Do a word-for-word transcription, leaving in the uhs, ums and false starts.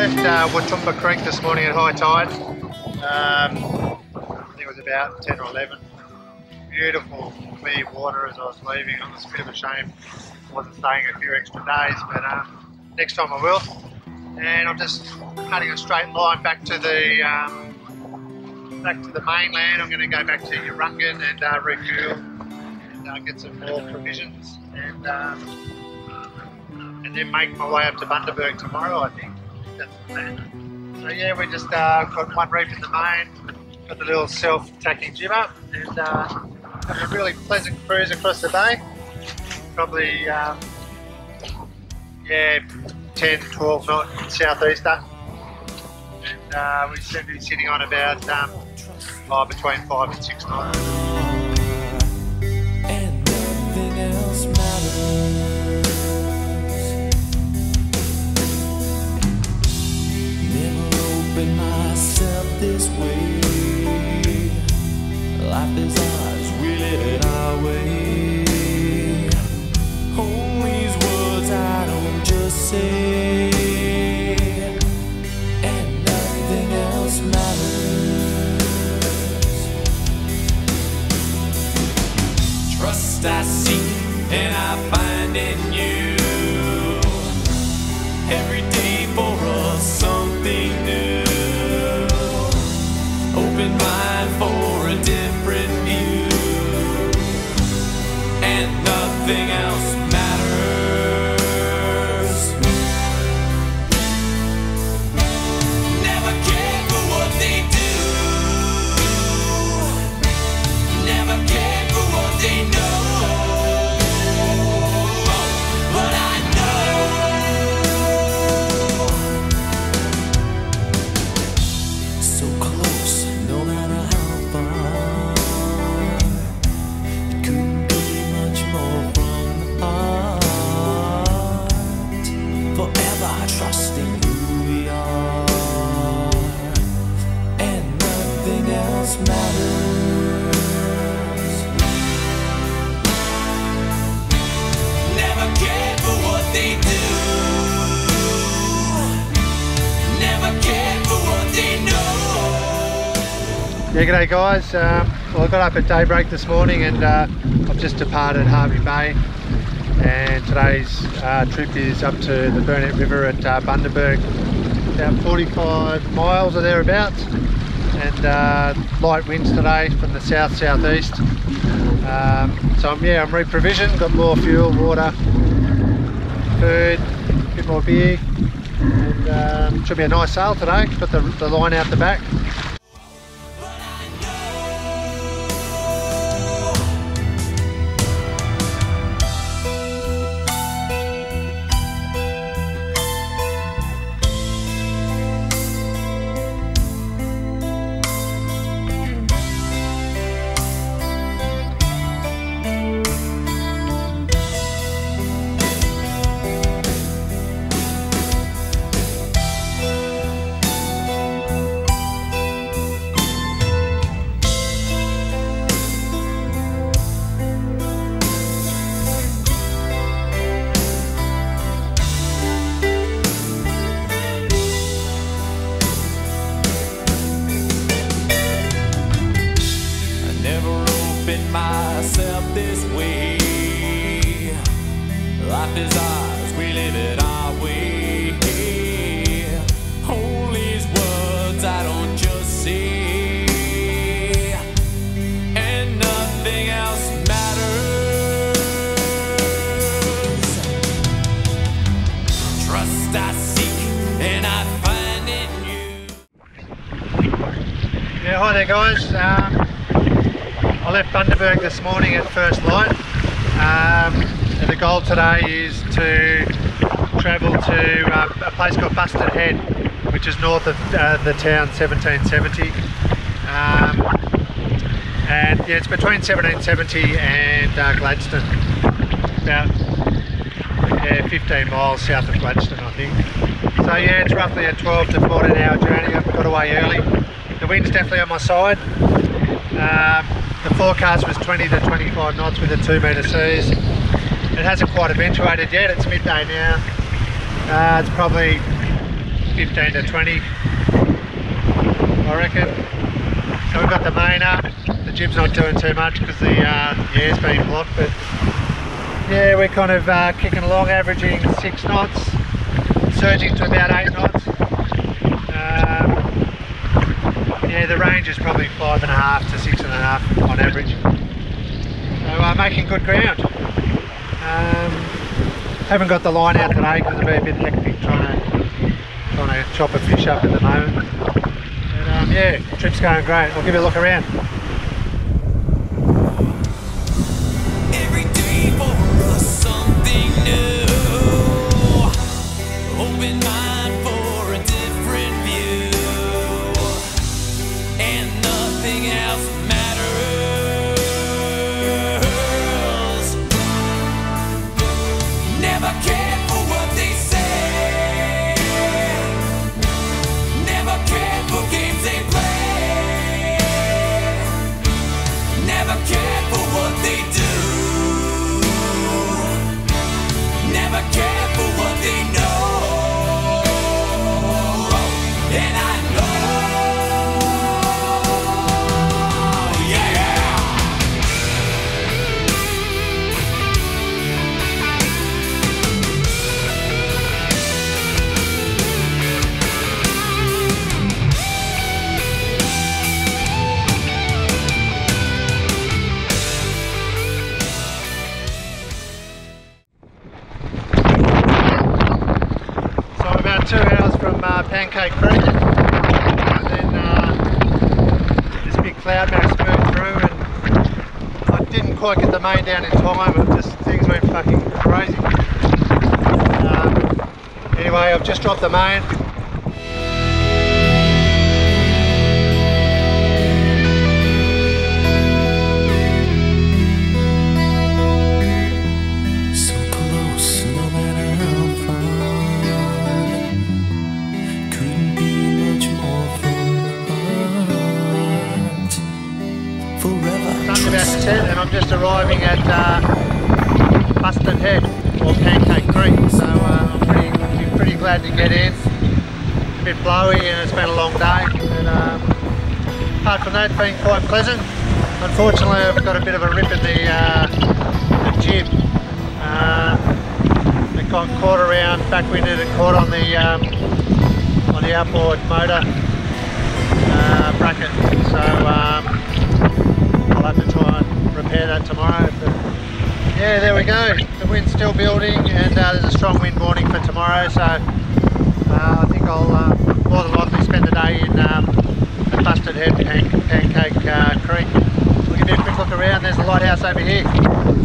left uh, Wathumba Creek this morning at high tide. Um, I think it was about ten or eleven. Beautiful, clear water as I was leaving. It was a bit of a shame I wasn't staying a few extra days, but um, next time I will. And I'm just cutting a straight line back to the um, back to the mainland. I'm going to go back to Urungan and uh, refuel and uh, get some more provisions, and um, and then make my way up to Bundaberg tomorrow. I think that's the plan. So yeah, we just uh, got one reef in the main, got the little self-tacking jib up, and uh, having a really pleasant cruise across the bay. Probably um, yeah, ten, twelve knot southeaster, and uh, we seem to be sitting on about um, oh, between five and six knots. And nothing else matters. Never opened myself this way. Life is ours, we live it our way. Hold these words I don't just say, and nothing else matters. Trust I seek and I find in you. Every day for us something new. Open mind for a different view, and nothing else matters. Never cared for what they do. Never cared for what they know. But I know. So close, no matter how far. It couldn't be much more from the heart. Forever trusting who we are, and nothing else matters. Never cared for what they do. Never cared for what they know. Yeah, g'day guys. Um, well, I got up at daybreak this morning, and uh, I've just departed Harvey Bay, and today's uh, trip is up to the Burnett River at uh, Bundaberg, about forty-five miles or thereabouts, and uh, light winds today from the south southeast. Um, so I'm, yeah, I'm re-provisioned, got more fuel, water, food, a bit more beer, and um, should be a nice sail today. Got the, the line out the back. Myself this way. Life is ours, we live it our way. Hold these words I don't just say, and nothing else matters. Trust I seek and I find in you. Yeah, hi there guys. Um, I left Bundaberg this morning at first light, um, and the goal today is to travel to uh, a place called Bustard Head, which is north of uh, the town seventeen seventy. Um, and yeah, it's between seventeen seventy and uh, Gladestone, about yeah, fifteen miles south of Gladestone, I think. So yeah, it's roughly a twelve to fourteen hour journey. I've got away early. The wind's definitely on my side. Um, The forecast was twenty to twenty-five knots with the two metre seas. It hasn't quite eventuated yet, it's midday now. Uh, it's probably fifteen to twenty, I reckon. So we've got the main up. The jib's not doing too much because the, uh, the air's been blocked, but yeah, we're kind of uh, kicking along, averaging six knots, surging to about eight knots. Um, yeah, the range is probably five and a half to six and a half on average. So uh, making good ground. Um, haven't got the line out today because it'll be a bit hectic trying to, trying to chop a fish up at the moment. But um, yeah, the trip's going great. I'll give you a look around. Every day for us something new. Open mind for a different view, and nothing else matters. Never cared for what they say, never cared for games they play, never cared for what they do, never cared for what they know. And I know, yeah. So I'm about two hours from uh, Pancake Creek, and then uh, this big cloud mass moved through, and I didn't quite get the main down in time, but just things went fucking crazy. Um, anyway, I've just dropped the main. So close, no matter how far. Couldn't be much more from the heart. Forever. Sun's about to set, and I'm just arriving at uh, Bustard Head, or Pancake Creek, so uh, I'm pretty, pretty glad to get in. It's a bit blowy and it's been a long day, but um, apart from that, it's been quite pleasant. Unfortunately, I've got a bit of a rip in the, uh, the jib. Uh, it got caught around, backwinded and caught on the um, on the outboard motor uh, bracket, so um, I'll have to try and repair that tomorrow. But yeah, there we go. The wind's still building, and uh, there's a strong wind warning for tomorrow, so uh, I think I'll uh, more than likely spend the day in um, at Bustard Head, Pan Pancake uh, Creek. We'll give you a quick look around. There's the lighthouse over here.